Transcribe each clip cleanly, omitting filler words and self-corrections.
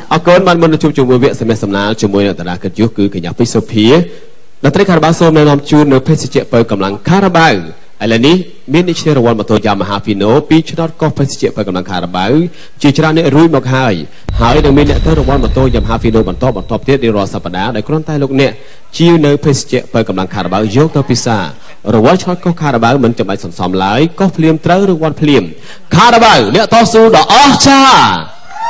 ở con bạn muốn chụp chụp viện xem sầm nào chụp môi là tara kết dục cứ cái nhà Pich Sophea là tới Carabao xôm này làm chu nửa Pich chế bởi cầm lăng Carabao ai là ní miền Tây rùa mà tôi jam Hafino Pich not có Pich chế bởi cầm lăng Carabao chỉ cho nên rùi một hai được miền Tây rùa mà tôi jam Hafino bản top tiết đi rò sập đá để con tay lúc nè chiêu nửa Pich chế bởi cầm lăng Carabao dốc tới Pisa rồi chót có Carabao mình chụp bài sòng lái có phim trớ được one phim Carabao nè to su đỏ cha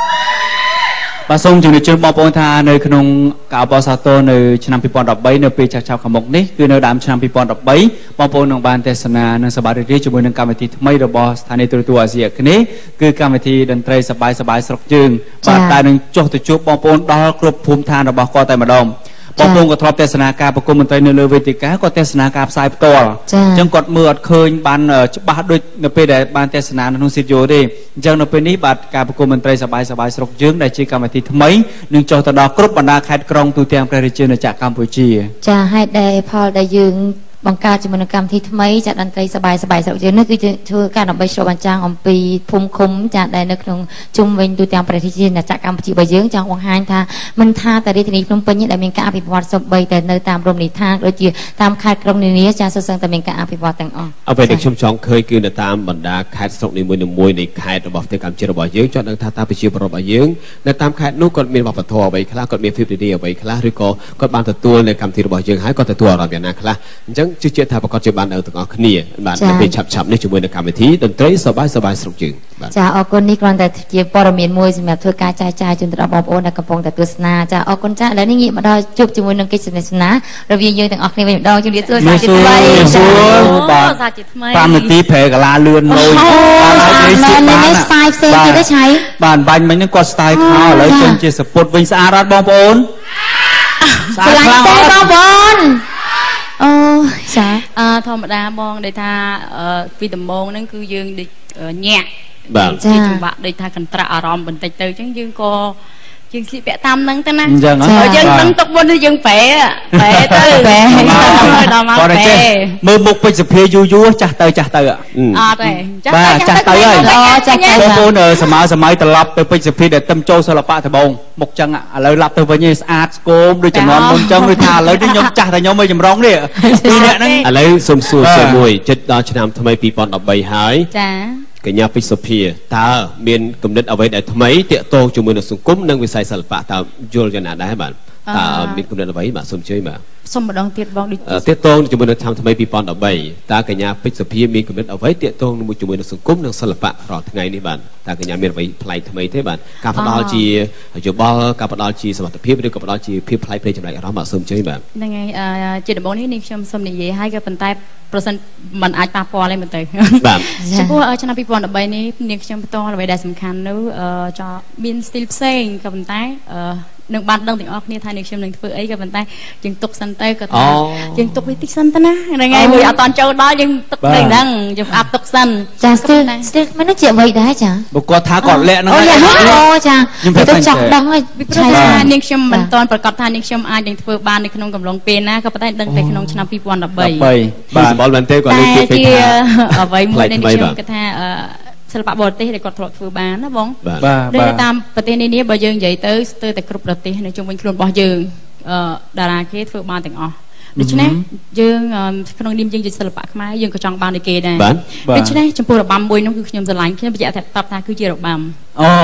bà sông chừng được chơi bóng bóng tha nơi khung cào bóng sa tô nơi năm phi pon đập bấy nơi pi chặt chào khăm mộc ní cứ nơi đám năm phi pon đập bấy bóng bóng nông ban tesana nơi sờ bá đi cho môi nông cam thị mấy đồ bò thà nơiตัวAsia cái ní cứ cam thị đần traiสบายสกจึงbà ta nông cho từ chuột bóng bóng đóกรุบภูมิทานរបស់គាត់តែម្ដងบางคนก็ทบเทศนาการประกอบมันใจในเรือเวทีการก็เทศนาการสายตัวจังกดมือเคยบานบาดด้วยในปีใดบานเทศนาในทุ่งสิโยดีจังในปีนี้บาดการประกอบมันใจสบายสกยืงได้ชีกรรมที่ทำไมหนึ่งจอตดอกรุบบรรดาแคดกรองตัวเตียงประเทศจากกัมพูชีจะให้ได้พอได้ยืงบังการจำนวนกรรมที่ทำไมจัดอันใจสบายสกยืงนั่นคือช่วยการออกไปโชว์บัญชาของปีภูมิคุ้มจัดได้ในขนมจุ่มเวนตัวเตียงประเทศจากกัมพูชีใบยืงจังหวังฮันท่ามันท่าแต่ในที่นี้ขนมเป็นยังได้มีการอภิวัตสบใบแต่ในตามรวมนิทานโดยจีตามคาดกรมนี้จะสื่อสารแต่มีการอภิวัตแต่งออกเอาไปเด็กชมช่องเคยคือในตามบรรดาคาดสกในมวยในคาดระบบเทกรรมเชื่อระบบยืงจอดในท่าไปเชื่อระบบยืงในตามคาดนู้ก็มีระบบทอไปคลาก็มีฟิบดีๆไปคลาหรือก็บางตัวในคำที่ระบบยืงหายก็ตัวเราอย่างนั้นคลาจังชื่อเจ้าท่าประกอบจุบันเอาตัวขณีบ้านเป็นฉับในจุดมวยในการวิธีดนตรีสบายสรุปจึงจะออกคนนี้กรอนแต่เกี่ยวปรมีนมวยสำหรับทัวร์การจ่ายจนตระบอบโอนในกระโปรงแต่ตัวสนาจะออกคนจ้าแล้วนี่งี้มาดอยจุบจุมวยนังกิจสนาเราเวียนยืนแต่ออกนี่เป็นดอยจุดเดียวตัวสาจิตไว้สาจิตไม่ตามนาทีแผ่กับลาเลือนเลยในสไตล์เซนที่ได้ใช้บ้านบันมันยังกอดสไตล์ข้าวแล้วจนจะสปอร์ตวิ่งสะอาดบอลโอนสไลด์เต้บอลบอลใช่ธรรมดามองได้ท่าวิตามองนั่นคือยืนดิแง่ที่จังหวะได้ท่ากันตระอารมณ์บนใจเตยจังยืนก็ยืนสิแปะตามนั่งตั้งนะยืนตั้งตกบนที่ยืนแปะเตยแปะเรามาแปะมือบุกไปสเปียยูจัดเตยเตยจัดเตยบางคนสมัยตลับไปสเปียเด็ดเต็มโจสลับปะทบงหมกจังแล้วรับตัวไปนี่อาร์ตโกมด้วยจำนวนมนจังด้วยท่าแล้วที่ยมจัดแต่ยมไม่จำร้องเนี่ยเนี่ยนั่งอะไรสมสู่สมุยจุดดาวชนามทำไมปีปอนดับใบหายcái nhà Pich Sophea ta miền cầm đất ở vậy để thay mấy tiện tô cho mình sung cúm nâng với sai sập bạ ta vô cho nãy bạn ta miền cầm đất ở vậy mà xôm chơi mà xôm một đòn tiệt bong đi tiện tô cho mình tham thay mấy pipon ở vậy ta cái nhà Pich Sophea miền cầm đất ở vậy tiện tô một cho mình sung cúm nâng sập bạ rồi ngày này bạn ta cái nhà miền vậy play thay mấy thế bạn cà phê đào chi chỗ bao cà phê đào chiสมัติเพียบด้วยcà phê đào chiเพียบ play จำไรเรามาxôm chơi bạn ยังไงจีนบอกนี่นิ่มxômนี่ยี่ให้กับเป็นใต้เปอร์เซ็นต์มันอาจปาปออะไรมันเตยแบบเฉพาะชนะปีปอนดับใบนี้เนี่ยฉันต้องอะไรได้สำคัญนู้จะบินสติลเซ่งกับเป็นใต้หนึ่งบ้านดังถึงออกนี่ทายหนึ่งเชื่อมหนึ่งเพื่อไอ้กับเป็นใต้ยังตกสันเตยก็ทำยังตกไปติดสันตนะยังไงบุยเอาตอนเจ้าđóยังตกได้ดังยังอับตกสันจ้าสติลไม่น่าเจ็บไว้ได้จ้าบุกกอท้าก่อนแหละนะโอ้ยโอ้จ้าไม่ต้องจับดังเลยใช่นิ่งเชื่อมมันตอนประกอบทายนิ่งเชื่อมอายังเพื่อบ้านในขนมกับลงเป็นนะก็เป็นใต้ดังแต่ขนมชนะปีปอนดับใบบ้านบอลมันเตะก่อนเลยที่เอาไว้มือในนิ่งเชื่อมก็ท่าศิลปะบทที่ได้กดถอดฟืบานนะบ้องได้ตามประเทศนี้บางอย่างใหญ่เตอแต่กรุ๊ปประเทศในจงเป็นครูบางอย่างดาราเคสฟืบานแต่งออกดิฉันเนี่ยยังขนมนิ่มยังจิตศิลปะขมายยังกระจองบานในเกย์ได้ดิฉันเนี่ยจำพวกระบำบวยน้องคือขยมสลายขึ้นไปจะตับตาคือเจียระบำโอ้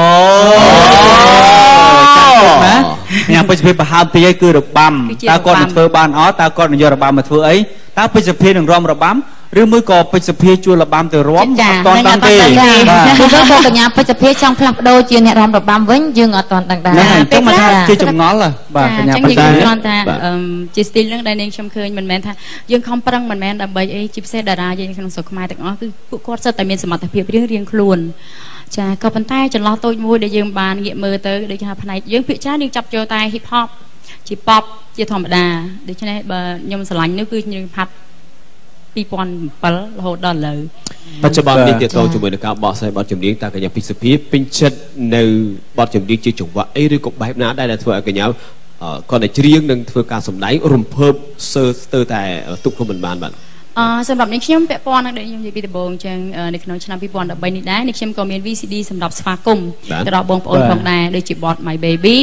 นะอย่างไปจะเป็นประหารตีคือระบำตาก่อนเฟืบานอ๋อตาก่อนยอระบำมาเฟือไอ้ตาไปจะเพียงหนึ่งรอมระบำหรือมือก่อไปจะเพียจูระบำแต่ร้อนตอนตั้งตีคือเรื่องของการไปจะเพียช่างพลังโดยเจียเนี่ยรอมระบำเว้นยืงเอาตอนต่างๆต้องมาที่จมง้อล่ะบ้าจังยิ่งตอนแต่จีสติลเรื่องใดในชมเคยมันแม้ท่ายังคอมปรังมันแม้ดับเบิลจิบเซดารายังขนมสดขมายแต่อ๋อคือผู้กอดเสแต่เมียนสมัติเพียบเรียงครูนจะก็เป็นใต้จะล้อตัวมวยได้ยืมบานเกี่ยมือเตอได้จะพนัยยืมผิดช้ายังจับโจตายฮิปฮอปจีป๊อปจีธรรมดาได้ใช่ไหมยมสลังนี่คือยังพัดปีปอนปลโหดอนเลยปัจจุบันนี้เดี๋ยวโตจมูกในการบอกใส่บอลจุ่มดิ้งตากันอย่างพิเศษเป็นเช่นในบอลจุ่มดิ้งจีจุ่มว่าไอ้เรื่องกบแบบนั้นได้แต่ทั่วกันอย่างก่อนในเชียงหนึ่งทั่วการสมได้รวมเพิ่มเซอร์แต่ตุกคนบานบันសម្រាប់នេះខ្ញុំពាក់ព័ន្ធនឹងដែលខ្ញុំនិយាយពីដំបូងចឹងនៅក្នុងឆ្នាំ2013នេះដែរនេះខ្ញុំក៏មាន VCD សម្រាប់ស្វាគមន៍ទៅដល់បងប្អូនផងដែរដូចជាបទ My Baby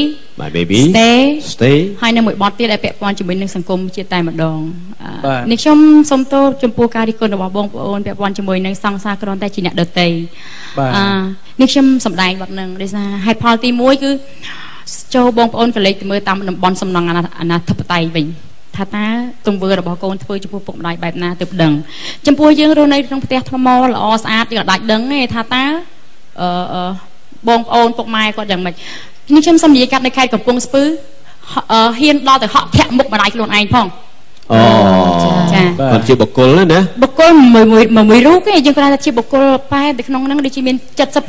Stay ហើយនៅមួយបទទៀតដែលពាក់ព័ន្ធជាមួយនឹងសង្គមជាតិតែម្ដងនេះខ្ញុំសូមទោសចំពោះការរិះគន់របស់បងប្អូនពាក់ព័ន្ធជាមួយនឹងសង្សារគ្រាន់តែជាអ្នកដទៃនេះខ្ញុំសម្ដែងបទនឹងដោយសារហេតុផលទី1គឺចូលបងប្អូនកលេចទៅមើលតាមតំបន់សំណង់អាណាធិបតេយ្យវិញថាតើទង្វើរបស់កូនធ្វើចំពោះពុកម្ដាយបែបណាទើបដឹងចំពោះយើងរស់នៅក្នុងផ្ទះថ្មល្អស្អាតយើងអាចដឹងទេថាតើបងប្អូនពុកម៉ែគាត់យ៉ាងម៉េចនេះខ្ញុំសូមនិយាយកាត់នៅខេត្តកំពង់ស្ពឺហ៊ានដល់ទៅហក់ធាក់មុខម្ដាយខ្លួនឯងផងចាគាត់ជាបុគ្គលណាបុគ្គលមួយរូបទេយើងគ្រាន់តែជាបុគ្គលប៉ែនៅក្នុងហ្នឹងដូចជាមាន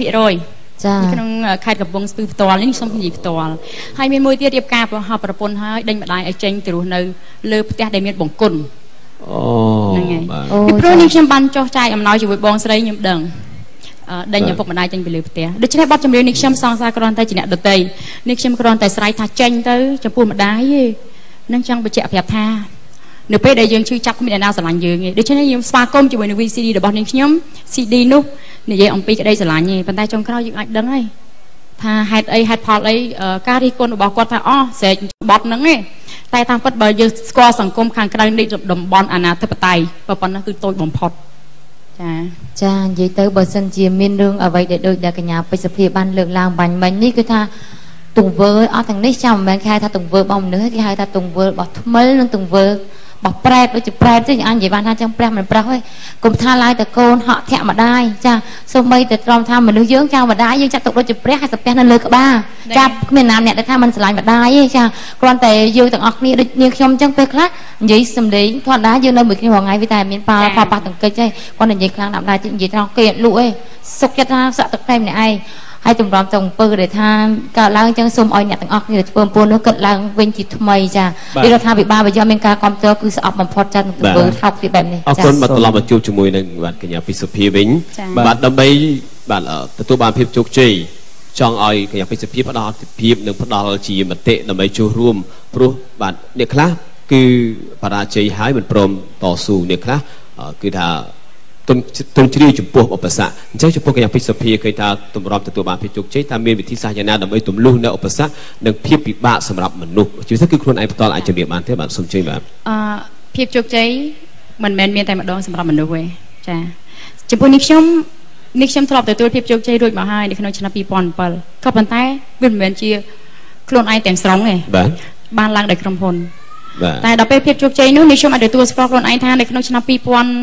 70% ចាក្នុងខេត្តកំពង់ស្ពឺផ្ទាល់នេះខ្ញុំនិយាយផ្ទាល់ហើយមានមួយទៀតរៀបការប្រពន្ធហើយដេញម្ដាយឲ្យចេញទៅរស់នៅលើផ្ទះដែលមានបង្គន់ហ្នឹងហើយពីព្រោះនេះខ្ញុំបានចោះចាយអំណោយជាមួយបងស្រីខ្ញុំដឹងដេញឪពុកម្ដាយចេញពីលើផ្ទះដូច្នេះបទចម្រៀងនេះខ្ញុំសង្សារគ្រាន់តែជាអ្នកដតីនេះខ្ញុំគ្រាន់តែស្រ័យថាចេញទៅចំពោះម្ដាយទេនឹងចង់បញ្ជាក់ប្រាប់ថានៅពេលដែលយើងឈឺចាប់គ្មានអ្នកណាស្រឡាញ់យើងទេដូច្នេះខ្ញុំស្វាគមន៍ជាមួយនឹង VCD របស់នាងខ្ញុំ CD នោះនិយាយអំពីក្តីស្រឡាញ់ទេប៉ុន្តែចុងក្រោយយើងអាចដឹងហើយថាហេតុអីហេតុផលអីការរិះគន់របស់គាត់ថាស្រែកបត់ហ្នឹងទេតែតាមពិតបើយើងស្គាល់សង្គមខាងក្រៅនេះតំបន់អាណាធិបតេយ្យប៉ុណ្ណឹងគឺតូចបំផុតចានិយាយទៅបើសិនជាមានរឿងអ្វីដែលដូចដែលកញ្ញាពេជ្រសុភាបានលើកឡើងបាញ់មិញនេះគឺថាទង្វើអត់ទាំងនេះចាំមិនមែនគេហៅថាទង្វើរបស់មនុស្សគេហៅថាទង្វើរបស់ថ្មិលនិងទង្វើបោះប្រែតដូចជាប្រែតទេអញនិយាយបានថាចឹងព្រះមិនប្រោះទេកុំថាឡើយតែកូនហក់ធាក់ម្ដាយចាសូម្បីតែត្រង់ថាមនុស្សយើងចៅម្ដាយយើងចាត់ទុកដូចជាព្រះហើយស្ពះនៅលើក្បាលចាគ្មានណាម្នាក់ដែលថាមិនស្រឡាញ់ម្ដាយទេចាគ្រាន់តែយើងទាំងអស់គ្នាដូចនាងខ្ញុំចឹងពេលខ្លះនិយាយសម្លេងធម្មតាយើងនៅមួយគ្នារាល់ថ្ងៃវាតែមានប៉ះទង្គិចទេគាត់និយាយខ្លាំងណាស់ម្ដាយនិយាយត្រង់គេអត់លក់ទេសុខចិត្តថាសក់ទឹកតែម្នាក់ឯងហើយតម្រាំទៅអំពើដែលថាកើតឡើងចឹងសូមឲ្យអ្នកទាំងអស់គ្នាធ្វើអំពើនោះកើតឡើងវិញជាថ្មីចារដ្ឋាភិបាលបើយកមានការគ្រប់គ្រងគឺស្អប់បំផុតចាទង្វើថោកទាបបែបនេះអរគុណបាទត្រឡប់មកជួបជាមួយនឹងបាទកញ្ញាពិសុភាវិញបាទដើម្បីបាទទទួលបានភាពជោគជ័យចង់ឲ្យកញ្ញាពិសុភាផ្ដល់ភាពនិងផ្ដល់ជាមតិដើម្បីចូលរួមព្រោះបាទអ្នកខ្លះគឺបរាជ័យហើយមិនព្រមតស៊ូអ្នកខ្លះគឺថាទុនជ្រាយចំពោះឧបសគ្គអញ្ចឹងចំពោះកញ្ញាពិសុភាឃើញថាទម្រាំទទួលបានភាពជោគជ័យតាមមានវិធីសាស្ត្រយ៉ាងណាដើម្បីទម្លុះនៅឧបសគ្គនិងភាពពិបាកសម្រាប់មនុស្សជាពិសេសគឺខ្លួនឯងផ្ទាល់អាចជំរាបបានទេបាទសូមជឿបាទភាពជោគជ័យមិនមែនមានតែម្ដងសម្រាប់មនុស្សទេចាចំពោះនេះខ្ញុំធ្លាប់ទទួលភាពជោគជ័យរួចមកហើយនៅក្នុងឆ្នាំ2007ក៏ប៉ុន្តែវាមិនមែនជាខ្លួនឯងទាំងស្រុងទេបានឡើងដោយក្រុមហ៊ុនតែដល់ពេលភាពជោគជ័យនោះនេះខ្ញុំអាចទទួលស្គាល់ខ្លួនឯងថានៅក្នុងឆ្នាំ2008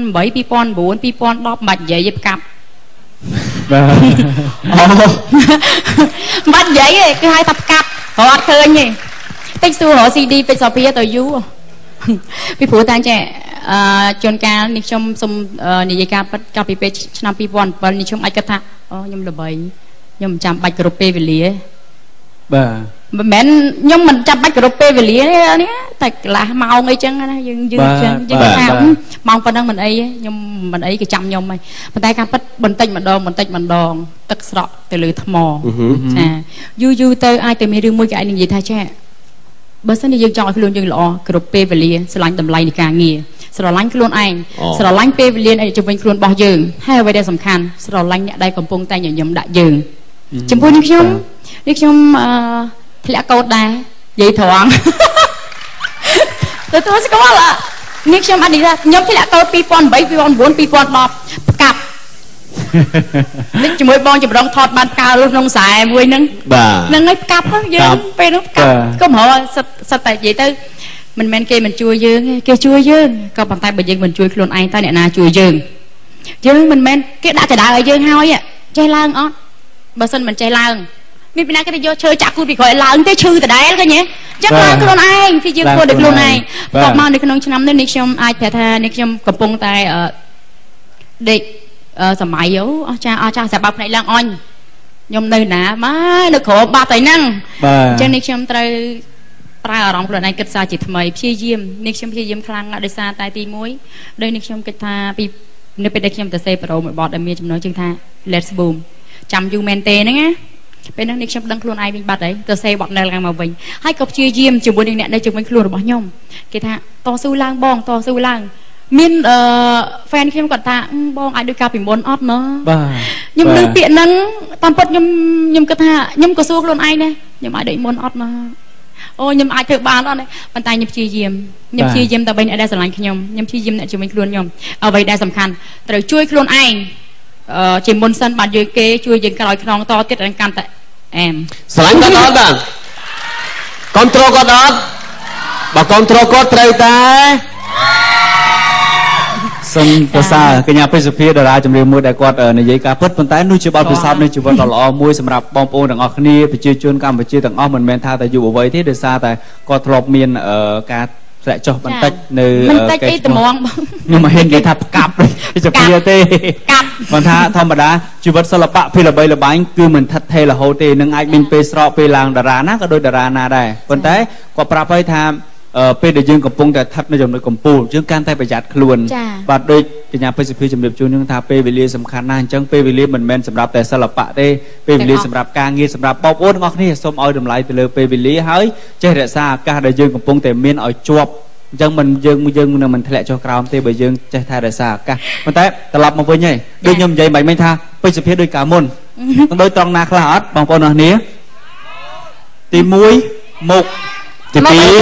2009 2010បាច់និយាយផ្កាប់បាច់និយាយគឺហៅថាផ្កាប់រត់ឃើញទេតិចសួររក CD ពេជ្រសុភាទៅយូរពីព្រោះតាចេះជួនកាលនេះខ្ញុំសូមនិយាយការពិតកាលពីពេលឆ្នាំ2007នេះខ្ញុំអាចគិតថាខ្ញុំល្បីខ្ញុំមិនចាំបាច់គ្រប់ពេលវេលាបាទមិនមែនខ្ញុំមិនចាំបាច់គ្រប់ពេលវេលាទេនេះតែកន្លះម៉ោងអីចឹងណាយើងអញ្ចឹងយើងថាម៉ោងប៉ុណ្ណឹងមិនអីខ្ញុំមិនអីក៏ចាំខ្ញុំហើយប៉ុន្តែការពិតបន្តិចម្ដងទឹកស្រក់ទៅលើថ្មចាយូរទៅអាចតែមានរឿងមួយគេអាចនិយាយថាចេះបើសិនជាយើងចង់ឲ្យខ្លួនយើងល្អគ្រប់ពេលវេលាស្រឡាញ់តម្លៃនៃការងារស្រឡាញ់ខ្លួនឯងស្រឡាញ់ពេលវេលាជំនាញខ្លួនរបស់យើងហើយអ្វីដែលសំខាន់ស្រឡាញ់អ្នកដែលកំពុងតែញញឹមដាក់យើងចំពោះនេះខ្ញុំធ្លាក់កោតដែរនិយាយត្រង់ទទួលស្គាល់នេះខ្ញុំអត់និយាយថាខ្ញុំធ្លាក់កោត2008 2009 2010ផ្កាប់នេះជាមួយបងចម្រងថតបានផ្កាលក្នុងខ្សែមួយហ្នឹងហ្នឹងហើយផ្កាប់យើងពេលនោះផ្កាប់កុំរហសិតតែនិយាយទៅមិនមែនគេមិនជួយយើងគេជួយយើងក៏ប៉ុន្តែបើយើងមិនជួយខ្លួនឯងតើអ្នកណាជួយយើងមិនមែនគេដាក់ចដៅឲ្យយើងហើយចេះឡើងអត់បើសិនមិនចេះឡើងមានពីណាគេទៅយកឈើចាក់គូតពីក្រោយឡើងទេឈឺដដែលឃើញទេចឹងឡើងខ្លួនឯងពីយើងធ្វើដោយខ្លួនឯងតបមកនៅក្នុងឆ្នាំនេះខ្ញុំអាចប្រាប់ថានេះខ្ញុំកំពុងតែដេកសម័យអស់ចាសាបាប់ផ្នែកឡើងអញខ្ញុំនៅណាមកនៅក្រោមបាត់ហើយហ្នឹងអញ្ចឹងនេះខ្ញុំត្រូវប្រើអារម្មណ៍ខ្លួនឯងគិតសារជាថ្មីព្យាយាមនេះខ្ញុំព្យាយាមខ្លាំងដោយសារតែទី1ដោយនេះខ្ញុំគិតថាពីនៅពេលដែលខ្ញុំទៅសេប្រូមួយបទដែលមានចំណងជើងថា Let's Boom ចាំយូមែនទេហ្នឹងណាពេលហ្នឹងនេះខ្ញុំដឹងខ្លួនឯងវិញបាត់ហើយទៅសេបត់នៅឡើងមកវិញហើយក៏ព្យាយាមជាមួយនឹងអ្នកនៅជុំវិញខ្លួនរបស់ខ្ញុំគេថាតស៊ូឡើងបងតស៊ូឡើងមានហ្វេនខ្ញុំគាត់ថាបងអាចដូចកាលពីមុនអត់ណ៎បាទខ្ញុំលើពាក្យហ្នឹងតាមពិតខ្ញុំគិតថាខ្ញុំក៏សួរខ្លួនឯងដែរខ្ញុំអាចដូចមុនអត់ណ៎អូខ្ញុំអាចធ្វើបានអត់ទេប៉ុន្តែខ្ញុំព្យាយាមដើម្បីអ្នកដែលស្រឡាញ់ខ្ញុំព្យាយាមអ្នកជាមួយខ្លួនខ្ញុំអ្វីដែលសំខាន់ត្រូវជួយខ្លួនឯងជាមុនសិនបានយើងគេជួយយើងក្រោយខ្នងតទៀតដល់កាន់តែអែមស្រឡាញ់គាត់អត់បាទកុំត្រូលគាត់អត់បើកុំត្រូលគាត់ត្រូវតែសូមប្រសើរកញ្ញាពេជ្រសុភាតារាចម្រៀងមួយដែលគាត់និយាយការពិតប៉ុន្តែនោះជាបទពិសោធន៍នៃជីវិតដ៏ល្អមួយសម្រាប់បងប្អូនទាំងអស់គ្នាប្រជាជនកម្ពុជាទាំងអស់មិនមែនថាតែយុវវ័យទេដោយសារតែគាត់ធ្លាប់មានការធ្លាក់ចុះបន្តិចនៅកេរ្តិ៍ត្មងខ្ញុំមិនហ៊ាននិយាយថាផ្កាប់សុភាទេកាប់មិនថាធម្មតាជីវិតសិល្បៈពីល្បីល្បាញគឺមិនថិតថេររហូតទេនឹងអាចមានពេលស្រកពេលឡើងតារាណាក៏ដូចតារាណាដែរប៉ុន្តែគាត់ប្រាប់ឲ្យថាពេលដែលយើងកំពុងតែស្ថិតនៅចំណុចកំពូលយើងកាន់តែប្រយ័ត្នខ្លួនបាទដូចកញ្ញាពេជ្រសុភាជំរាបជូនយើងថាពេលវេលាសំខាន់ណាស់អញ្ចឹងពេលវេលាមិនមែនសម្រាប់តែសិល្បៈទេពេលវេលាសម្រាប់ការងារសម្រាប់បងប្អូនទាំងអស់គ្នាសូមឲ្យតម្លៃទៅលើពេលវេលាហើយចេះរក្សាឱកាសដែលយើងកំពុងតែមានឲ្យជាប់អញ្ចឹងមិនយើងនឹងមិនធ្លាក់ចុះក្រោមទេបើយើងចេះថែរក្សាឱកាសប៉ុន្តែត្រឡប់មកវិញហើយដូចខ្ញុំនិយាយមិនមែនថាពេជ្រសុភាដូចកាលមុនដូចត្រង់ណាខ្លះអត់បងប្អូនទាំងគ្នាទី1មុខទី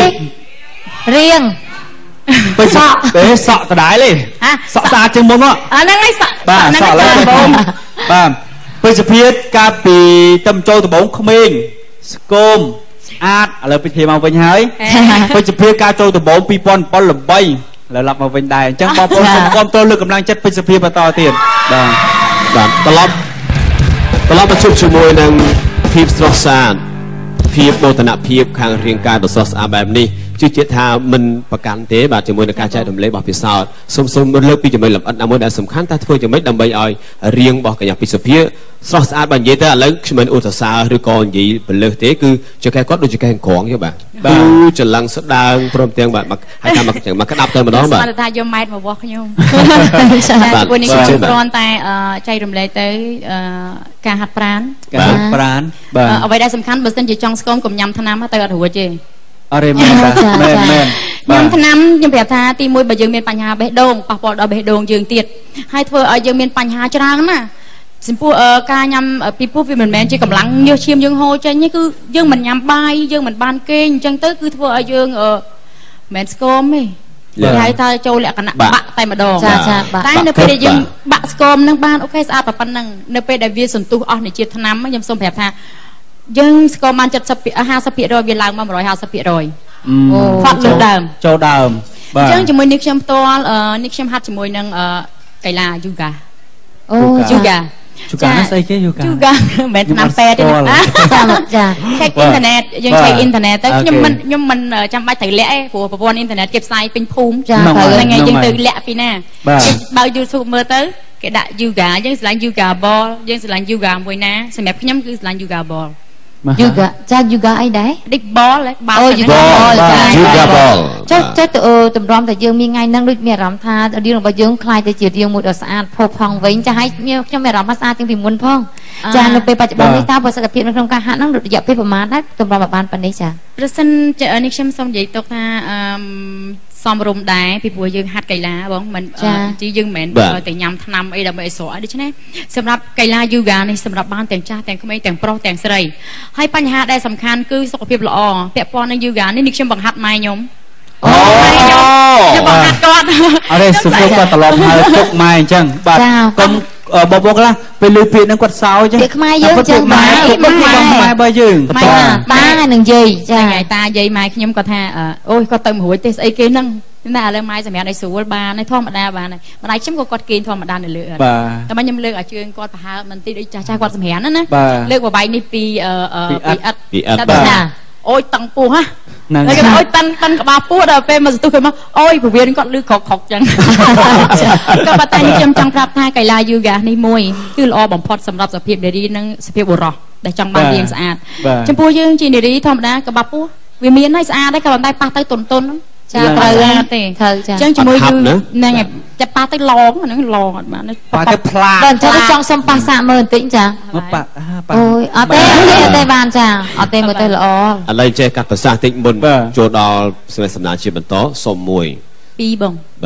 2 រៀងពេជ្រសក់ដដែលទេសក់ស្អាតជាងមុនហ្នឹងហើយសក់បាទសក់ឡើយបាទពេជ្រសុភាកាលពីទៅចូលដំបងក្មេងស្គមស្អាតឥឡូវពិធីមកវិញហើយពេជ្រសុភាការចូលដំបង2007ល្បីឥឡូវឡប់មកវិញដែរអញ្ចឹងបងប្អូនសូមគាំទ្រលើកកម្លាំងចិត្តពេជ្រសុភាបន្តទៀតបាទត្រឡប់មកជួបជាមួយនឹងភាពស្រស់ស្អាតភាពបូតនភាពខាងរាងកាយដ៏ស្រស់ស្អាតបែបនេះជឿជាក់ថាមិនប្រកាន់ទេបាទជាមួយនឹងការចែករំលែករបស់ពិសោធន៍សូមលើកពីចំណុចលម្អិតណាមួយដែលសំខាន់តែធ្វើយ៉ាងម៉េចដើម្បីឲ្យរាងរបស់កញ្ញាពេជ្រសុភាស្រស់ស្អាតបើនិយាយទៅឥឡូវខ្ញុំមិនឧទាហរណ៍ឬក៏និយាយបលើសទេគឺជាកែគាត់ដូចជាកែក្រងទេបាទចលឹងស្ដើងព្រមទាំងបាទហើយតាមមកក្តាប់ទៅម្ដងបាទគាត់ថាយកម៉ែត្រមកវាស់ខ្ញុំពួកនេះខ្ញុំគ្រាន់តែចែករំលែកទៅការហាត់ប្រាណបាទអ្វីដែលសំខាន់បើសិនជាចង់ស្គមកុំញ៉ាំថ្នាំទៅអត់រួចទេអរេមែនញ៉ាំថ្នាំខ្ញុំប្រាប់ថាទី1បើយើងមានបញ្ហាបេះដូងប៉ះពាល់ដល់បេះដូងយើងទៀតហើយធ្វើឲ្យយើងមានបញ្ហាច្រើនណាចំពោះការញ៉ាំពីព្រោះវាមិនមែនជាកម្លាំងញើសឈាមយើងហូរចេញទេគឺយើងមិនញ៉ាំបាយយើងមិនបានគេអញ្ចឹងទៅគឺធ្វើឲ្យយើងមិនស្គមទេគេហៅថាចូលលក្ខណៈបាក់តែម្ដងតែនៅពេលដែលយើងបាក់ស្គមនឹងបានអូខេស្អាតប៉ុណ្ណឹងនៅពេលដែលវាសន្ទុះអស់នៃជាតិថ្នាំខ្ញុំសូមប្រាប់ថាយើងស្គមបាន50% វាឡើងមក150%ផាត់លើដើមចូលដើមអញ្ចឹងជាមួយនេះខ្ញុំផ្ទាល់នេះខ្ញុំហាត់ជាមួយនឹងកីឡាយូហ្គាយូហ្គានេះស្អីគេយូហ្គាមិនមែនថ្នាំពេទ្យទេចាឆែកអ៊ីនធឺណិតយើងឆែកអ៊ីនធឺណិតទៅខ្ញុំមិនចាំបាច់ត្រូវលាក់ទេព្រោះប្រព័ន្ធអ៊ីនធឺណិតគេផ្សាយពេញភូមិហ្នឹងហើយយើងទៅលាក់ពីណាបើ YouTube មើលទៅគេដាក់យូហ្គាយើងស្រឡាញ់យូហ្គាបលយើងស្រឡាញ់យូហ្គាមួយណាសម្រាប់ខ្ញុំគឺស្រឡាញ់យូហ្គាបលយូហ្គាចាយូហ្គាអីដែរឌីបលអូយូហ្គាបលយូហ្គាបលចេះតម្រាំតែយើងមានថ្ងៃហ្នឹងដូចមានអារម្មណ៍ថារាងរបស់យើងคล้ายទៅជារាងមួយដ៏ស្អាតផុសផង់វិញចាឲ្យខ្ញុំមានអារម្មណ៍ថាស្អាតជាងពីមុនផងចានៅពេលបច្ចុប្បន្ននេះតើប្រសិទ្ធភាពនៅក្នុងការហាត់ហ្នឹងរយៈពេលប្រហែលដែរតម្រាំបានប៉ុណ្ណេះចាប្រសិននេះខ្ញុំសូមនិយាយទុកថាសមរម្យដែរពីព្រោះយើងហាត់កីឡាបងមិនជីយើងមិនមែនតែញ៉ាំថ្នាំអីដើម្បីឲ្យស្រកដូច្នេះសម្រាប់កីឡាយូហ្គានេះសម្រាប់បានទាំងចាស់ទាំងក្មេងទាំងប្រុសទាំងស្រីហើយបញ្ហាដែលសំខាន់គឺសុខភាពល្អពាក់ព័ន្ធនឹងយូហ្គានេះខ្ញុំបង្ហាត់ម៉ែខ្ញុំខ្ញុំបង្ហាត់គាត់អរេសុខភាពគាត់ត្រឡប់ហើយទុកម៉ែអញ្ចឹងបាទកុំបងប្អូនខ្លះពេលលឺពាក្យហ្នឹងគាត់សោចទេខ្មែរយើងចឹងម៉ែបើយើងម៉ែតានឹងយាយចាតាយាយម៉ែខ្ញុំគាត់ថាអូយគាត់ទៅមិនរួចទេស្អីគេហ្នឹងណាឥឡូវម៉ែសម្រាប់ឲ្យស្រួលបានហើយធម្មតាបានហើយម្ដាយខ្ញុំក៏គាត់គេងធម្មតានៅលើតែខ្ញុំលើកឲ្យជើងគាត់ប្រហើបមិនតិចដូចចាស់គាត់សម្រាប់ណាលើកបបាយនេះពីអិតតែថាអូយតឹងពោះហ៎ហើយគាត់អូយតឹងក្បាលពោះដល់ពេលមកសន្ទុះគេមកអូយពវៀនគាត់លឺក្រកចឹងក៏ប៉ុន្តែខ្ញុំចង់ប្រាប់ថាកីឡាយូហ្គានេះមួយគឺល្អបំផុតសម្រាប់សុខភាពនារីនិងសុខភាពបុរសដែលចង់បានរាងស្អាតចំពោះយើងជានារីធម្មតាក្បាលពោះវាមានហើយស្អាតហើយក៏ប៉ុន្តែប៉ះទៅតុនចាត្រូវទេត្រូវចាអញ្ចឹងជាមួយយូហ្នឹងឯងចាប់ប៉ះទៅឡងហ្នឹងឡងអត់បានប៉ះទៅផ្លាដល់ចង់សុំប៉ះសាកមើលបន្តិចចាអូយអត់ទេបានចាអត់ទេមើលទៅល្អឥឡូវចេះកាត់ប្រសាសន៍តិចមុនចូលដល់សម្ដែងសម្ដានជាបន្តសុំ1 2បងបាទ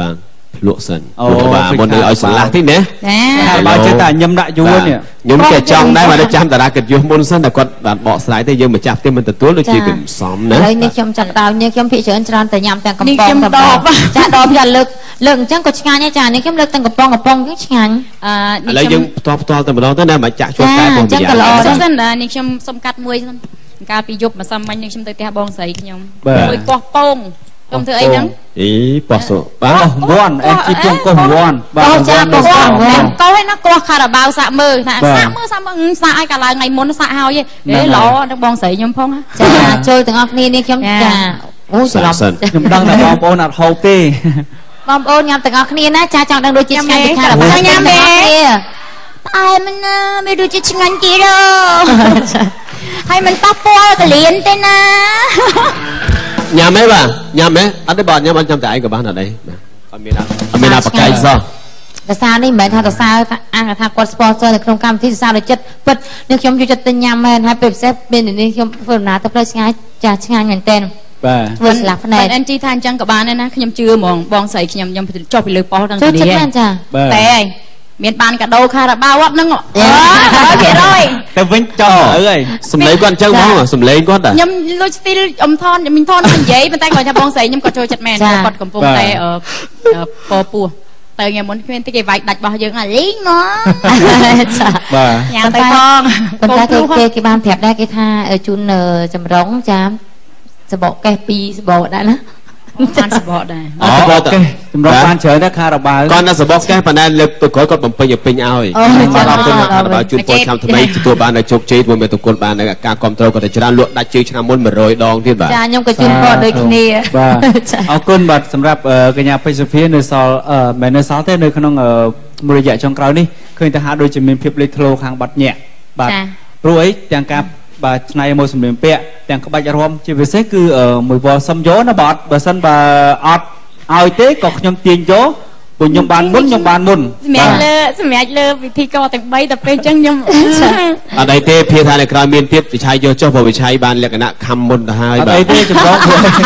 លក់សិនបាទមុននឹងឲ្យសម្លាស់តិចណាចាបើចេះតែញឹមដាក់យួរនេះខ្ញុំគេចង់ដែរមកចាំតារាកិត្តិយសមុនសិនតែគាត់បានបកស្រាយទៅយើងម្ចាស់ផ្ទះមិនទទួលដូចជាវាសំណាហើយនេះខ្ញុំចាប់ដើមនេះខ្ញុំភិកច្រើនច្រើនតែញ៉ាំទាំងកំប៉ុងតែចាដបយ៉ាលើកអញ្ចឹងក៏ឆ្ងាញ់ដែរចានេះខ្ញុំលើកទាំងកំប៉ុងគឺឆ្ងាញ់ឥឡូវយើងផ្ទាល់តែម្ដងទៅណាមិនចាក់ជួបតែបងប្រយ័ត្នសិននេះខ្ញុំសុំកាត់មួយសិនកាលពីយប់ម្សិលមិញនេះខ្ញុំទៅផ្ទះបងស្រីខ្ញុំមួយកោះពងខ្ញុំធ្វើអីហ្នឹងប៉ោះសូបាទវ៉ាន់អេជីជុំកោះវ៉ាន់បាទចាកោះវ៉ាន់កោះឯណាកោះខារ៉ាបាវសាក់មើលថាសាក់មើលសាក់ឲ្យកាលឡើងថ្ងៃមុនសាក់ហើយទេល្អនឹងបងស្រីខ្ញុំផងចាចូលទាំងអស់គ្នានេះខ្ញុំចាអូច្រឡំខ្ញុំដឹងតែបងប្អូនអត់ហូបទេបងប្អូនញ៉ាំទាំងអស់គ្នាណាចាចង់ដឹងដូចជាឆ្ងាញ់ពីខារ៉ាបាវញ៉ាំទេតែមិនណាមិនដូចជាឆ្ងាញ់គេទេហើយមិនប៉ះពាល់កលៀនទេណាញ៉ាំទេបាទញ៉ាំទេអត់ទេបាទញ៉ាំអត់ញ៉ាំតែឯងក៏បានអត់ទេបាទអត់មានបកាយសោះតសានេះមិនមែនថាតសាអាថាគាត់ sponsor នៅក្នុងកម្មវិធីតសាដូចចិត្តពិតនេះខ្ញុំយកចិត្តទៅញ៉ាំមែនហើយពេលពិសេសពេលនេះខ្ញុំធ្វើដំណើរទៅផ្លូវឆ្ងាយចាឆ្ងាញ់មែនតើបាទធ្វើស្លាប់ភ្នែក NG ថាអញ្ចឹងក៏បានដែរណាខ្ញុំជឿហ្មងបងស្រីខ្ញុំចុះពីលើប៉ុស្តិ៍ដល់នេះចាតែហើយមានបានកាដូខារ៉ាបាវអត់ហ្នឹង100% ទៅវិញចោលអើយសំឡេងគាត់អញ្ចឹងហ្មងសំឡេងគាត់ខ្ញុំលួចស្ទីលអ៊ំថនមីងថននិយាយប៉ុន្តែគាត់ថាបងស្រីខ្ញុំគាត់ចូលចិត្តមែនគាត់កំពុងតែពពោះទៅថ្ងៃមុនគ្មានតិចគេវាយដាច់របស់យើងលីងមកបាទញ៉ាំទៅផងប៉ុន្តែគេបានប្រាប់ដែរគេថាជូនចម្រុងចាសបកកេះ2សបកដែរណាបានសបកដែរសបកកេះចម្រុងបានច្រើនដែរខារ៉ាបាវគាត់ណាសបកកេះប៉ុន្តែលើកទៅក្រោយគាត់បំពេញឲ្យពេញឲ្យបាទអរគុណខារ៉ាបាវជូនពរឆ្នាំថ្មីទទួលបាននៅជោគជ័យមួយមេតគុណបាននៅការគ្រប់គ្រងគាត់ទៅច្រើនលក់ដាច់ជើងឆ្នាំមុន100ដងទៀតបាទចាខ្ញុំក៏ជូនពរដូចគ្នាបាទអរគុណបាទសម្រាប់កញ្ញាពេជ្រសុភានៅសល់មិននៅសល់ទេនៅក្នុងមួយរយៈចុងក្រោយនេះឃើញថាហាក់ដូចជាមានភាពលេចធ្លោខាងបាត់ញាក់បាទព្រោះអីទាំងការបាទឆ្នៃមកសម្លៀកពាក់ទាំងក្បាច់រំជាពិសេសគឺមួយវល់សុំយកណាបាទបើសិនបើអត់ឲ្យទេក៏ខ្ញុំទាញយកព្រោះខ្ញុំបានមុនសម្រាប់លើវិធីករទាំង3តែពេលអញ្ចឹងខ្ញុំអត់អីទេភាថានៅក្រៅមានទៀតវិឆ័យយកចុះព្រោះវិឆ័យបានលក្ខណៈខំមុនទៅហើយបាទអត់អីទេចម្រង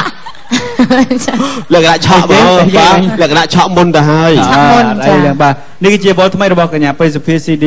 លក្ខណៈឆក់បាទលក្ខណៈឆក់មុនទៅហើយឆក់មុនចា៎បាទនេះគឺជាវល់ថ្មីរបស់កញ្ញាពេជ្រសុភា CD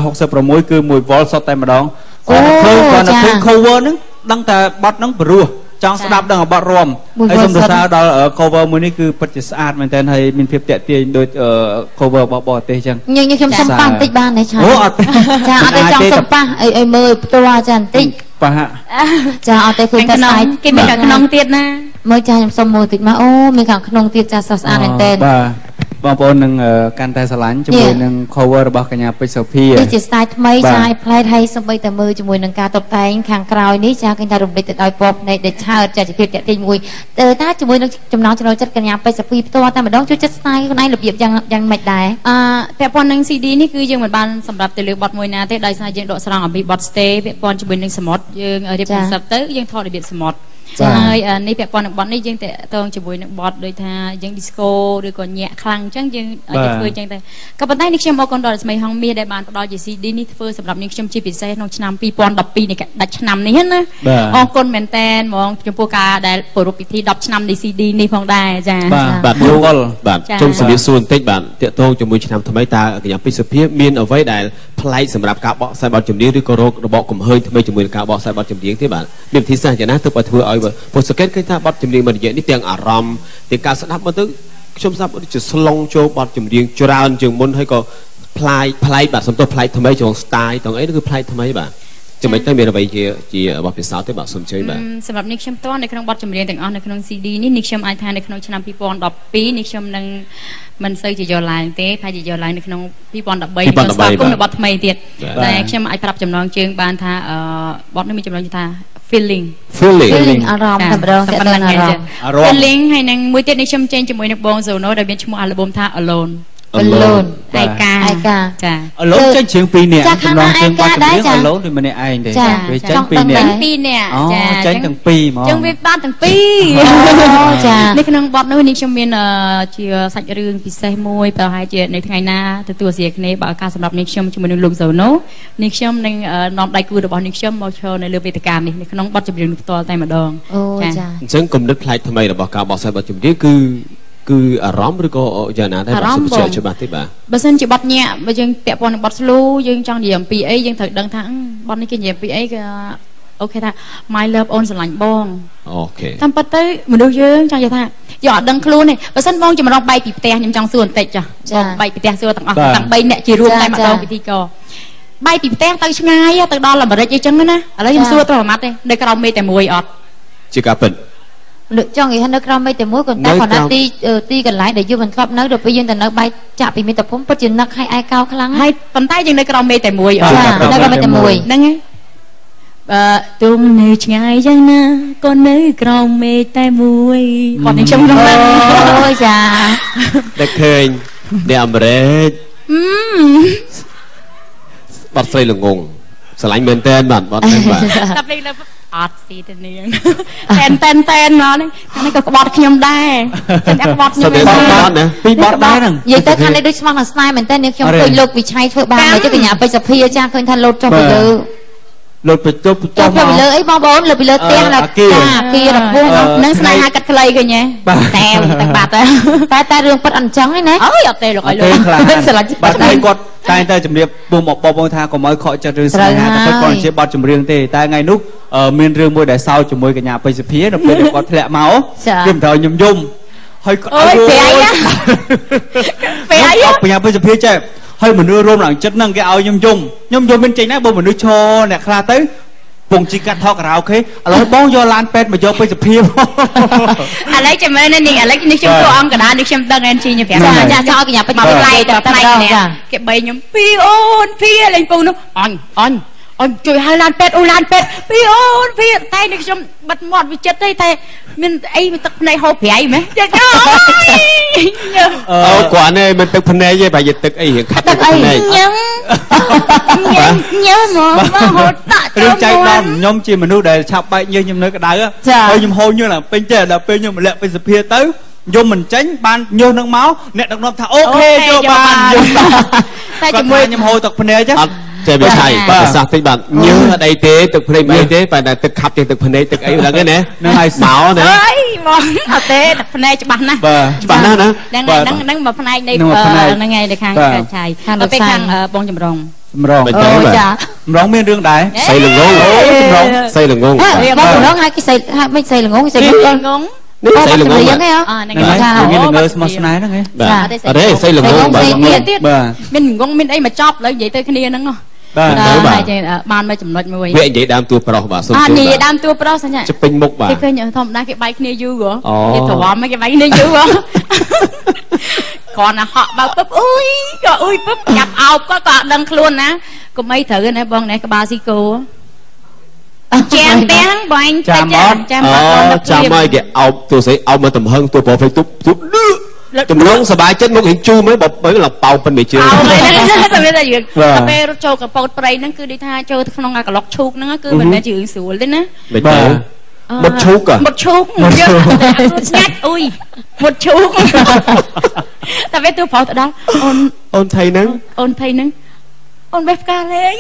466គឺមួយវល់សុទ្ធតែម្ដងគាត់ឃើញ cover ហ្នឹងដឹងតែបတ်ហ្នឹងព្រោះចង់ស្ដាប់ដឹងបတ်រំហើយសូមសរសើរដល់ cover មួយនេះគឺពិតជាស្អាតមែនទែនហើយមានភាពតាក់ទាញដូច cover របស់បរទេសអញ្ចឹងខ្ញុំសុំប៉ះបន្តិចបានទេឆាអូអត់ចាអត់ទេចង់សុំប៉ះអីមើលផ្ទាល់ចាបន្តិចប៉ះចាអត់ទេឃើញតែស្អាតគេមានខាងក្នុងទៀតណាមើលចាខ្ញុំសុំមើលតិចមកអូមានខាងក្នុងទៀតចាស្អាតមែនទែនបាទបងប្អូននឹងកាន់តែស្រឡាញ់ជាមួយនឹង cover របស់កញ្ញាពេជ្រសុភានេះជា style ថ្មីចាយផ្លែតហើយសូម្បីតែមើលជាមួយនឹងការតុបតែងខាងក្រោយនេះចាឃើញថារំលេចទៅដោយពណ៌ភ្នែកដែលឆើតចាជាភាពតាក់ទាញមួយតែជាមួយនឹងចំណងចំណូលចិត្តកញ្ញាពេជ្រសុភាផ្ទាល់តែម្ដងជួយចិត្ត style ខ្លួនឯងរបៀបយ៉ាងម៉េចដែរពាក់ព័ន្ធនឹង CD នេះគឺយើងមិនបានសម្រាប់ទៅលើបទមួយណាទេដោយសារយើងដកស្រង់អំពីបទ stay ពាក់ព័ន្ធជាមួយនឹងសមុទ្រយើងរៀប concept ទៅយើងថតរបៀបសមុទ្រហើយនេះពាក់ព័ន្ធនឹងបទនេះយើងតកតងជាមួយនឹងបទដូចថាយើង disco ឬក៏ញាក់ខ្លាំងអញ្ចឹងយើងធ្វើអញ្ចឹងទៅក៏ប៉ុន្តែនេះខ្ញុំអរគុណដល់ស្មីហងមាសដែលបានផ្ដល់ជា CD នេះធ្វើសម្រាប់នាងខ្ញុំជាពិសេសក្នុងឆ្នាំ2012នេះដាច់ឆ្នាំនេះណាអរគុណមែនតើហ្មងចំពោះការដែលប្រារព្ធពិធី10ឆ្នាំនៃ CD នេះផងដែរចាបាទយល់បាទជុំសម្ភារសួរបន្តិចបាទតកតងជាមួយឆ្នាំថ្មីតើកញ្ញាពេជ្រសុភាមានអ្វីដែលប្លែកសម្រាប់ការបកស្រាយបទចម្រៀងឬក៏រករបបកំហើញថ្មីជាមួយនឹងការបកស្រាយបទចម្រៀងទេបាទមានវិធីសាស្ត្រយ៉ាងណាទើបឲ្យធ្វើឲ្យពុទ្ធសង្កេតឃើញថាបទចម្រៀងមួយរយៈនេះទាំងអារម្មណ៍ទាំងការស្ដាប់មើលទៅខ្ញុំស្ដាប់ដូចជាស្លងចូលបទចម្រៀងច្រើនជាងមុនហើយក៏ប្លែកបាទសំទោសប្លែកថ្មីជាង style ទាំងអីគឺប្លែកថ្មីបាទចំណុចទៅមានអ្វីជាបទពិសោធន៍ទេបាទសូមជឿបាទសម្រាប់នេះខ្ញុំតនៅក្នុងបទចម្រៀងទាំងអស់នៅក្នុង CD នេះនេះខ្ញុំអាចថានៅក្នុងឆ្នាំ2012នេះខ្ញុំនឹងមិនសូវជាយកឡើងទេប្រហែលជាយកឡើងនៅក្នុង2013ខ្ញុំស្វាគមន៍នៅបទថ្មីទៀតតែខ្ញុំអាចប្រាប់ចំណងជើងបានថាបទនេះមានចំណងជើងថា feeling អារម្មណ៍តែម្ដងតែអារម្មណ៍ feeling ហើយនឹងមួយទៀតនេះខ្ញុំចេញជាមួយនឹងបង Zono ដែលមានឈ្មោះ album ថា alone ឯកាចាអឡូនចេញជើង2នាក់ចំណងជើងបាត់ចម្រៀងអឡូនដូចម្នាក់ឯងទេវាចេញ2នាក់ចាចេញទាំង2ហ្មងចឹងវាបានទាំង 2ចានៅក្នុងបទនោះនេះខ្ញុំមានជាសាច់រឿងពិសេសមួយប្រហែលជានៅថ្ងៃណាទទួលស្រីគ្នាបើឱកាសសម្រាប់នេះខ្ញុំជាមួយនឹងលោក Zono នេះខ្ញុំនឹងនាំដៃគូរបស់នេះខ្ញុំមកឈរនៅលើវេទិកានេះនៅក្នុងបទចម្រៀងផ្ទាល់តែម្ដងចាអញ្ចឹងគំនិតប្លែកថ្មីរបស់ការបកស្រាយបទចម្រៀងគឺគឺអារម្មណ៍ឬក៏យ៉ាងណាដែរបាទសុំបញ្ជាក់ច្បាស់ទេបាទបើសិនជាបត់ញាក់បើយើងពាក់ព័ន្ធនឹងបត់ slow យើងចង់និយាយអំពីអីយើងត្រូវដឹងថាបត់នេះគេនិយាយអំពីអីគឺអូខេថា my love អូនស្រឡាញ់បងអូខេតាមពិតទៅមនុស្សយើងចង់និយាយថាយើងអត់ដឹងខ្លួនទេបើសិនបងចម្រងបែកពីផ្ទះខ្ញុំចង់សួរបន្តិចចាបងបែកពីផ្ទះសួរទាំងអស់ទាំង3អ្នកជារួមតែម្ដងពិធីករបែកពីផ្ទះទៅឆ្ងាយទៅដល់អាមេរិកអីចឹងណាឥឡូវខ្ញុំសួរត្រង់ម៉ាត់ទេនៅក្រៅមេតែមួយអត់ជាការពិតលើកចង់និយាយនៅក្រៅមេតែមួយគាត់តែគាត់ណាទីកន្លែងដែលយើងមិនធ្លាប់នៅដល់ពេលយើងទៅនៅបែកចាក់ពីមេតាភូមិពិតជានឹកឲ្យឯកោខ្លាំងហើយប៉ុន្តែយើងនៅក្រៅមេតែមួយអត់នៅក្រៅមេតែមួយហ្នឹងហើយទុំនៅឆ្ងាយយ៉ាងណាក៏នៅក្រោមមេឃតែមួយគាត់នឹងខ្ញុំក្នុងហ្នឹងអូចាតែឃើញអ្នកអាមេរិកបាត់ស្រីល្ងងស្រឡាញ់មែនតើបាទបាត់ហ្នឹងបាទតែពេលលើអត់ស៊ីទៅនាងតែនមកហ្នឹងខាងនេះក៏ក្បត់ខ្ញុំដែរតែអ្នកក្បត់ខ្ញុំដែរណាពីបត់ដែរហ្នឹងនិយាយទៅខាងនេះដូចស្មោះនឹងស្នេហ៍មែនតើនាងខ្ញុំឃើញលោកវិឆ័យធ្វើបានតែកញ្ញាពេជ្រសភាចាឃើញថាលោតចុះពីលើលើកទៅចុះចុះពីលើអីបងប្អូនលើពីលើផ្ទះឡាគារពស់នឹងស្នេហាកាត់ខ្លីឃើញទេតែបាត់តែរឿងពិតអញ្ចឹងឯណាអើយអត់ទេលោកអើយលោកស្រឡាញ់បាត់តែគាត់តែតែជំរាបពុំបងប្អូនថាកុំឲ្យខកចិត្តរឿងស្នេហាតែគាត់ជាបទចម្រៀងទេតែថ្ងៃនោះមានរឿងមួយដែលសោកជាមួយកញ្ញាពេជ្រសភានៅពេលគាត់ធ្លាក់មកគឺមិនត្រូវញញឹមហើយអូយប្រៃណាប្រៃកញ្ញាពេជ្រសភាចេះហើយមនុស្សរួមឡើងចិត្តហ្នឹងគេឲ្យខ្ញុំមានចេញណាបើមនុស្សឈរអ្នកខ្លះទៅពងជីកាត់ថតការ៉ាអូខេឥឡូវបងយកឡានពេទ្យមកយកពេជ្រសភាឥឡូវចាំមើលនេះឥឡូវនេះខ្ញុំចូលអង្គកណ្ដាលនេះខ្ញុំដឹង NG ខ្ញុំប្រាប់ចាឲ្យកញ្ញាពេជ្រមកផ្លែទៅផ្លែនេះគេបីខ្ញុំពីអូនភីលេងពងនោះអញជួយឲ្យឡានពេទ្យអូឡានពេទ្យពីអូនភីតែនេះខ្ញុំបិទមាត់វិចិត្រទេតែមានអីទឹកភ្នែកហូរប្រៃមែនចាអូគាត់នេះមិនទឹកភ្នែកទេបើយកទឹកអីរៀងខាត់ទឹកភ្នែកញ៉ាំមកហូតតាក់រឿងចៃដន្យខ្ញុំជាមនុស្សដែលឆាប់បែកញើសខ្ញុំនៅក្តៅហើយខ្ញុំហូរញើសឡើងពេញទេដល់ពេលខ្ញុំម្លាក់ពេជ្រសភាទៅយំមិនចេញបានញើសនឹងមកអ្នកដឹកនាំថាអូខេយកបានយំតែជាមួយខ្ញុំហូរទឹកភ្នែកចឹងចេះវាឆៃបាទប្រសាសន៍តិចបាទញើសអត់អីទេទឹកភ្នែកអីទេតែទឹកខាប់ជាទឹកភ្នែកទឹកអីហ្នឹងឯណាហ្នឹងហើយមកណាអើយមកអត់ទេទឹកភ្នែកច្បាស់ណាស់ច្បាស់ណាស់ណាហ្នឹងមកផ្នែកនៃហ្នឹងឯងនៅខាងឆៃទៅពេលខាងបងចម្រងចម្រងមានរឿងដែរសៃល្ងងចម្រងសៃល្ងងបងចម្រងឲ្យគេសៃមិនសៃល្ងងសៃល្ងងនេះសៃល្ងងហ្នឹងមានល្ងើស្មោះស្នេហ៍ហ្នឹងហ៎បាទអត់ទេសៃល្ងងបាទមានល្ងងមានអីមកចប់លើនិយាយទៅគ្នាហ្នឹងបាទបានមកចំណុចមួយវានិយាយដើមតួប្រុសបាទសុំជឿនិយាយដើមតួប្រុសសញ្ញាជពេញមុខបាទគេឃើញធម្មតាគេបែកគ្នាយូរគេទ្រាំគេបែកគ្នាយូរគ្រាន់តែហក់បើពឹបអុយក៏អុយពឹបចាប់អោបក៏អត់ដឹងខ្លួនណាកុំអីត្រូវណាបងណែក្បាលស៊ីគោចាំទាំងបងចាំឲ្យគេអោបទូស្អីអោបមកទំហឹងទូប្រុសពេកទូចម្លងសបាយចិត្តមុខរៀងជូរមើលបើឡើងប៉ោពេញមួយជើងតែពេលរត់ចូលកប៉ោតប្រៃហ្នឹងគឺដូចថាចូលទៅក្នុងក្លុកឈូកហ្នឹងគឺមិនមែនជារឿងស្រួលទេណាបាទមុតឈូកមុតឈូកយើងស្ងាត់អុយមុតឈូកតែពេលទូប្រុសទៅដល់អូនថៃហ្នឹងអូនបេះផ្កាលេង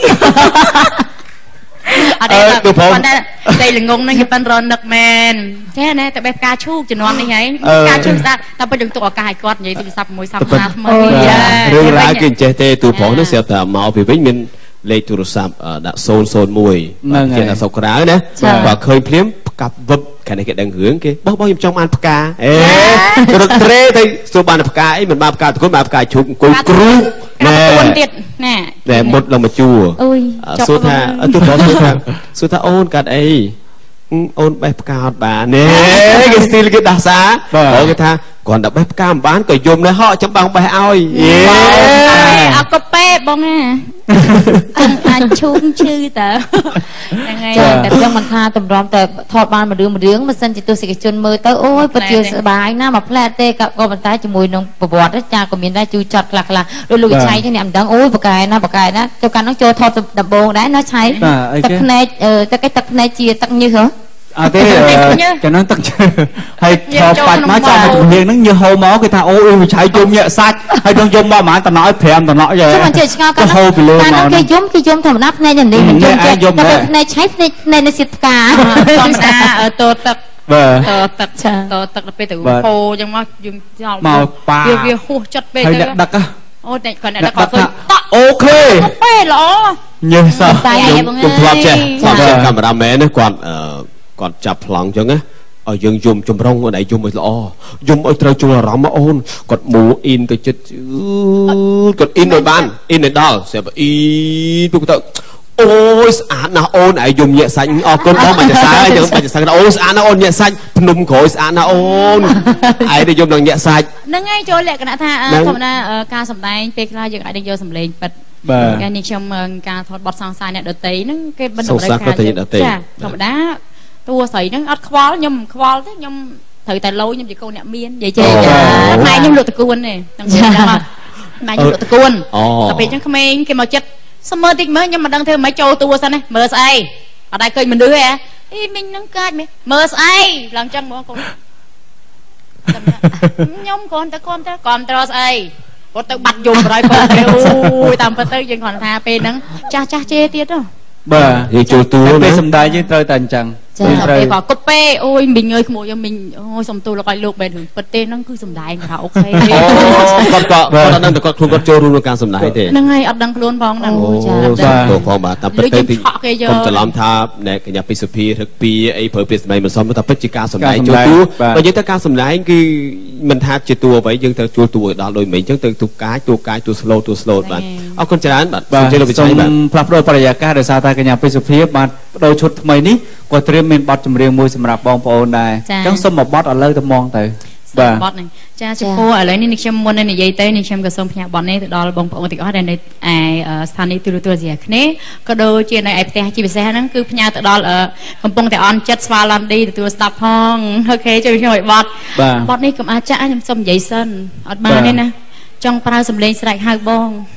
អត់ទេប៉ុន្តែតែល្ងងនឹងគេប៉ិនរនឹកមែនចេះណាតែបេះផ្កាឈូកជំនាន់នេះហើយផ្កាឈូកស្អាតតែពេលយើងទុកឱកាសឲ្យគាត់និយាយទូរស័ព្ទមួយសប្តាហ៍ថ្មីរឿងរ៉ាវគេចេះទេទូប្រុសនេះស្រាប់តែមកពីវិញមានលេខទូរស័ព្ទដាក់001គេដាក់សុកក្រៅណាបើឃើញភ្លាមផ្កាប់វឹបខាងនេះគេដឹងរឿងគេបោះខ្ញុំចង់បានផ្ការត់ត្រេទៅសួរបានផ្កាអីមិនបានផ្កាតគុណបានផ្កាឈូកអង្គុយគ្រូណែទៀតណែតែមុតឡើងមកជួសួរថាទូប្រុសសួរថាអូនកាត់អីអូនបេះផ្កាអត់បានណែគេស្ទីលគេដាស់សាគេថាគ្រាន់តែបេះផ្កាមិនបានក៏យំដែរហក់ចាំបងបេះឲ្យអត់ក៏ពេបងណាអាចឈូងឈឺតើហ្នឹងហើយតែខ្ញុំមិនថាតម្រាំតែថតបានមួយរឿងមិនសិនជាទស្សនិកជនមើលទៅអូយពិតជាសប្បាយណាស់មកផ្លែតទេក៏ប៉ុន្តែជាមួយនឹងប្រវត្តិចាក៏មានដែរជួយចាត់ខ្លះដូចលោកវិឆ័យនេះអ្នកមិនដឹងអូយបកែណាចូលកាន់នោះចូលថតដំបងដែរណាឆៃទឹកភ្នែកទឹកភ្នែកជាទឹកញើសហ៎អត់ទេចំនួនទឹកហើយថតបាច់មកចាំជំនាញហ្នឹងញើសហូរមកគេថាអូយវិឆ័យជុំញាក់សាច់ហើយដល់យំមកប្រហែលតំណក់ឲ្យ5តំណក់យេខ្ញុំមិនជឿឆ្ងល់គាត់ហូរពីលើមកគេយំធម្មតាភ្នែកនេះមិនយំចេះតែភ្នែកឆៃភ្នែកនេះសៀតផ្កាធម្មតាតោទឹកទឹកទៅពេលទៅហូរចឹងមកយើងមកប៉ាវាហួសចិត្តពេកទៅដឹកអូតែគាត់អ្នកដឹកគាត់ឃើញអូខេពេលល្អញើសោះខ្ញុំធ្លាប់ចេះកាមេរ៉ាមែនណាគាត់ចាប់ប្លង់ចឹងណាឲ្យយើងយំចម្រុងឲ្យយំឲ្យល្អយំឲ្យត្រូវជួលអារម្មណ៍អូនគាត់មូអ៊ីនទៅចិត្តគាត់អ៊ីនឲ្យបានអ៊ីនឲ្យដល់ស្រាប់អ៊ីនទៅអូយស្អាតណាស់អូនឯងយំញាក់សាច់អរគុណបងបាច់សើចឹងបាច់សើអូស្អាតណាស់អូនញាក់សាច់ភ្នំក្រួយស្អាតណាស់អូនឯងទៅយំនឹងញាក់សាច់ហ្នឹងហើយចូលលក្ខណៈថាធម្មតាការសម្ដែងពេលខ្លះយើងអាចយកសម្លេងពិតកាលនេះខ្ញុំការថតបទសង្សារអ្នកដតីហ្នឹងគេបិទតម្រូវការចាធម្មតាតួស្រីហ្នឹងអត់ខ្វល់ខ្ញុំមិនខ្វល់ទេខ្ញុំត្រូវតែលោខ្ញុំជាកូនអ្នកមាននិយាយចេះម៉ែខ្ញុំលក់តកួនទេហ្នឹងចឹងម៉ែខ្ញុំលក់តកួនតែពេលចឹងក្មេងគេមកចិត្តសមើតិចមើលខ្ញុំមិនដឹងធ្វើមិនចូលតួសិនទេមើលស្អីអត់ដែរឃើញមនុស្សទេអីមីងនឹងកាចមើលស្អីឡើងចឹងបងកូនខ្ញុំគ្រាន់តែគ្រប់ត្រស្អីគាត់ទៅបាត់យំហើយគាត់ទៅអូយតាមពិតទៅយើងគ្រាន់ថាពេលហ្នឹងចាស់ជេរទៀតទៅបាទយើងចូលតួពេលសំដែងយើងត្រូវតែអញ្ចឹងពេលគាត់គប់ពេអូយមីងអើយក្មួយមីងអូយសុំទូលឲ្យលោកបែររឿងពិតទេហ្នឹងគឺសំដែងខារ៉ាអូខេគាត់អត់ដឹងតែគាត់ខ្លួនគាត់ចូលរួមក្នុងការសំដែងទេហ្នឹងហើយអត់ដឹងខ្លួនផងហ្នឹងអូចាបាទផងបាទតាមពិតទៅខ្ញុំច្រឡំថាអ្នកកញ្ញាពីសុភារឹកពីអីប្រើពាក្យសម្ដែងមិនសមតែពិតជាការសំដែងចូលតួបើយើងទៅការសំដែងគឺមិនថាជាតួអ្វីយើងត្រូវជួលតួឲ្យដល់ដូចមិញអញ្ចឹងទៅទូកាយតួ slow បាទអរគុណច្រើនបាទសូមផ្លាស់ប្ដូរបរិយាកាសដោយសារតែកញ្ញាពីសុភាបាទបដូរឈុតថ្មីនេះគាត់ត្រៀមមានបទចម្រៀងមួយសម្រាប់បងប្អូនដែរអញ្ចឹងសូមមកបទឥឡូវទៅហ្មងទៅបាទបទនេះចាចំពោះឥឡូវនេះខ្ញុំមុននឹងនិយាយទៅនេះខ្ញុំក៏សូមផ្ញើបទនេះទៅដល់បងប្អូនទាំងអស់ដែលនៅឯស្ថានីយ៍ទូរទស្សន៍អាស៊ីអាគ្នេយ៍ក៏ដូចជានៅឯផ្ទះជាពិសេសហ្នឹងគឺផ្ញើទៅដល់កំពុងតែអន់ចិត្តស្វាឡង់ឌីទទួលស្ដាប់ផងអូខេជួយខ្ញុំឲ្យបទនេះកុំអាចចាក់ខ្ញុំសូមនិយាយសិនអត់បានទេណាចង់ប្រើសម្លេងស្រែកហៅបង